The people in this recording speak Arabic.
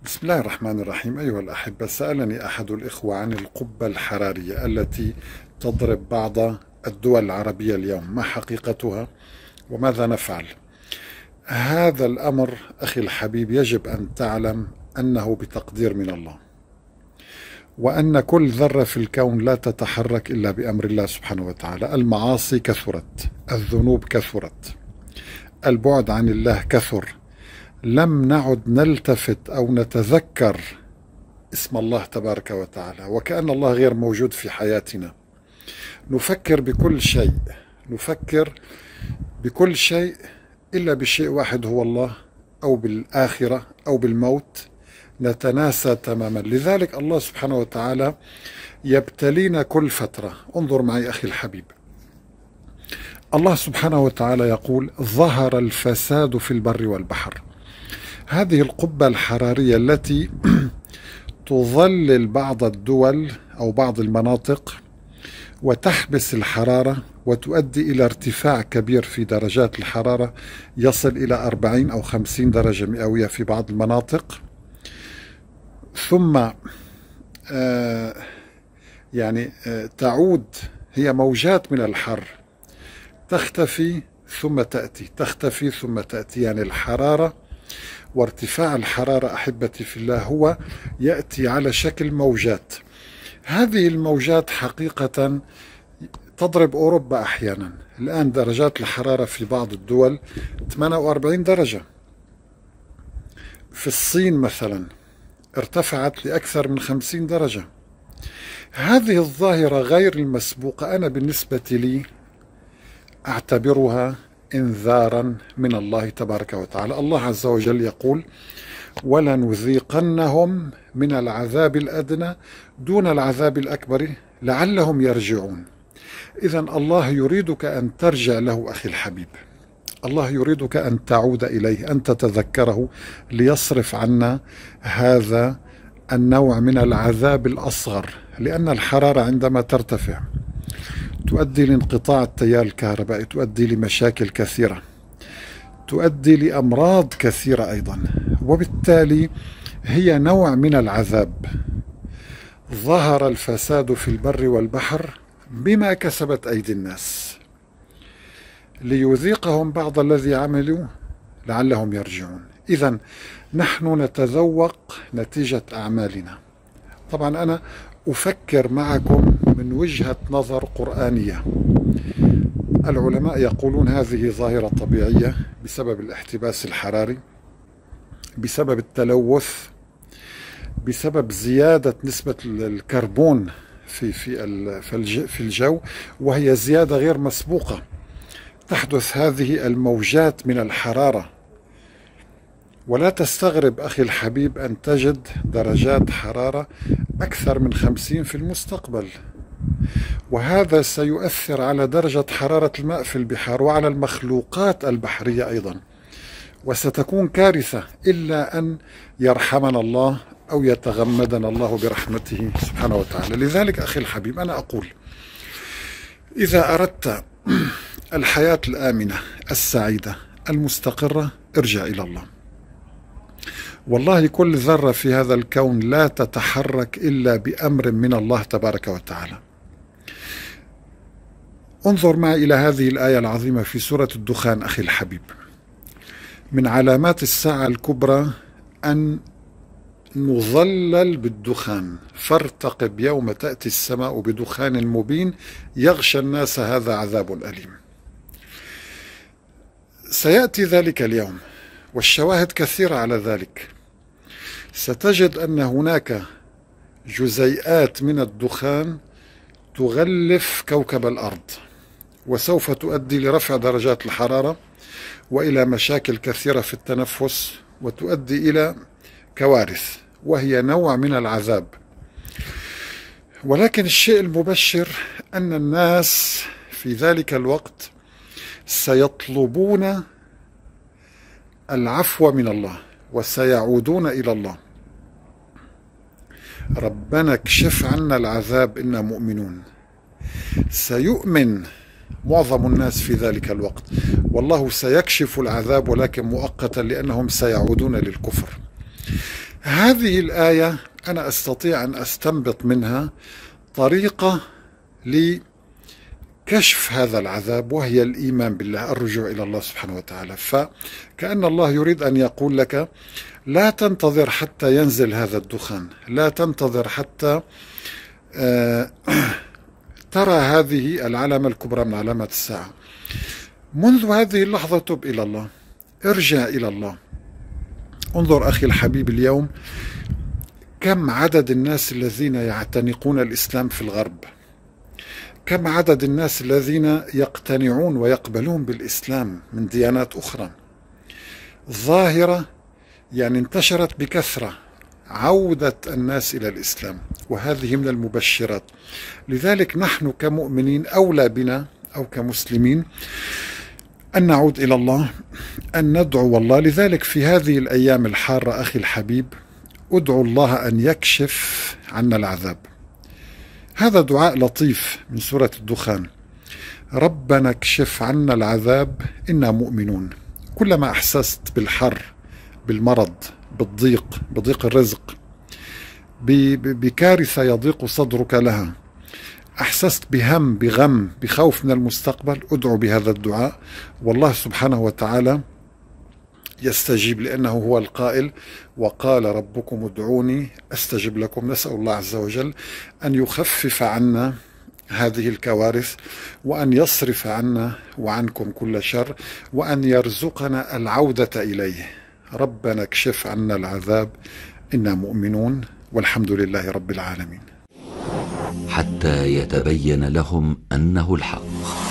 بسم الله الرحمن الرحيم. أيها الأحبة، سألني أحد الإخوة عن القبة الحرارية التي تضرب بعض الدول العربية اليوم، ما حقيقتها وماذا نفعل؟ هذا الأمر أخي الحبيب يجب أن تعلم أنه بتقدير من الله، وأن كل ذرة في الكون لا تتحرك إلا بأمر الله سبحانه وتعالى. المعاصي كثرت، الذنوب كثرت، البعد عن الله كثر، لم نعد نلتفت أو نتذكر اسم الله تبارك وتعالى، وكأن الله غير موجود في حياتنا. نفكر بكل شيء إلا بشيء واحد، هو الله أو بالآخرة أو بالموت، نتناسى تماما. لذلك الله سبحانه وتعالى يبتلينا كل فترة. انظر معي أخي الحبيب، الله سبحانه وتعالى يقول: ظهر الفساد في البر والبحر. هذه القبة الحرارية التي تظلل بعض الدول أو بعض المناطق وتحبس الحرارة وتؤدي إلى ارتفاع كبير في درجات الحرارة، يصل إلى 40 أو 50 درجة مئوية في بعض المناطق. ثم تعود هي موجات من الحر، تختفي ثم تأتي، تختفي ثم تأتي. يعني الحرارة وارتفاع الحرارة أحبتي في الله هو يأتي على شكل موجات. هذه الموجات حقيقة تضرب أوروبا أحيانا. الآن درجات الحرارة في بعض الدول 48 درجة. في الصين مثلا ارتفعت لأكثر من 50 درجة. هذه الظاهرة غير المسبوقة أنا بالنسبة لي أعتبرها إنذارا من الله تبارك وتعالى. الله عز وجل يقول: ولنذيقنهم من العذاب الأدنى دون العذاب الأكبر لعلهم يرجعون. إذن الله يريدك أن ترجع له أخي الحبيب، الله يريدك أن تعود إليه، أن تتذكره، ليصرف عنا هذا النوع من العذاب الأصغر. لأن الحرارة عندما ترتفع تؤدي لانقطاع التيار الكهربائي، تؤدي لمشاكل كثيرة، تؤدي لأمراض كثيرة أيضا، وبالتالي هي نوع من العذاب. ظهر الفساد في البر والبحر بما كسبت أيدي الناس ليذيقهم بعض الذي عملوا لعلهم يرجعون. إذن نحن نتذوق نتيجة أعمالنا. طبعا أنا أفكر معكم من وجهة نظر قرآنية. العلماء يقولون هذه ظاهرة طبيعية بسبب الاحتباس الحراري، بسبب التلوث، بسبب زيادة نسبة الكربون في الجو، وهي زيادة غير مسبوقة. تحدث هذه الموجات من الحرارة، ولا تستغرب أخي الحبيب أن تجد درجات حرارة أكثر من 50 في المستقبل، وهذا سيؤثر على درجة حرارة الماء في البحار وعلى المخلوقات البحرية أيضا، وستكون كارثة إلا أن يرحمنا الله أو يتغمدنا الله برحمته سبحانه وتعالى. لذلك أخي الحبيب أنا أقول: إذا أردت الحياة الآمنة السعيدة المستقرة ارجع إلى الله. والله كل ذرة في هذا الكون لا تتحرك إلا بأمر من الله تبارك وتعالى. انظر معي إلى هذه الآية العظيمة في سورة الدخان أخي الحبيب: من علامات الساعة الكبرى أن نظلل بالدخان، فارتقب يوم تأتي السماء بدخان مبين يغشى الناس هذا عذاب أليم. سيأتي ذلك اليوم، والشواهد كثيرة على ذلك. ستجد أن هناك جزيئات من الدخان تغلف كوكب الأرض، وسوف تؤدي لرفع درجات الحرارة وإلى مشاكل كثيرة في التنفس، وتؤدي إلى كوارث، وهي نوع من العذاب. ولكن الشيء المبشر أن الناس في ذلك الوقت سيطلبون العفو من الله وسيعودون إلى الله. ربنا اكشف عنا العذاب إنا مؤمنون. سيؤمن معظم الناس في ذلك الوقت، والله سيكشف العذاب ولكن مؤقتا، لأنهم سيعودون للكفر. هذه الآية أنا أستطيع أن أستنبط منها طريقة لكشف هذا العذاب، وهي الإيمان بالله، الرجوع إلى الله سبحانه وتعالى. فكأن الله يريد أن يقول لك لا تنتظر حتى ينزل هذا الدخان، لا تنتظر حتى ترى هذه العلامة الكبرى من علامات الساعة. منذ هذه اللحظة تب إلى الله، ارجع إلى الله. انظر أخي الحبيب اليوم كم عدد الناس الذين يعتنقون الإسلام في الغرب، كم عدد الناس الذين يقتنعون ويقبلون بالإسلام من ديانات أخرى. ظاهرة يعني انتشرت بكثرة عودة الناس إلى الإسلام، وهذه من المبشرات. لذلك نحن كمؤمنين أولى بنا أو كمسلمين أن نعود إلى الله، أن ندعو الله. لذلك في هذه الأيام الحارة أخي الحبيب ادعو الله أن يكشف عنا العذاب. هذا دعاء لطيف من سورة الدخان: ربنا اكشف عنا العذاب إنا مؤمنون. كلما أحسست بالحر، بالمرض، بضيق الرزق، بكارثة يضيق صدرك لها، أحسست بهم، بغم، بخوف من المستقبل، ادعو بهذا الدعاء، والله سبحانه وتعالى يستجيب، لأنه هو القائل: وقال ربكم ادعوني أستجب لكم. نسأل الله عز وجل أن يخفف عنا هذه الكوارث، وأن يصرف عنا وعنكم كل شر، وأن يرزقنا العودة إليه. ربنا اكشف عنا العذاب إنا مؤمنون، والحمد لله رب العالمين. حتى يتبين لهم أنه الحق.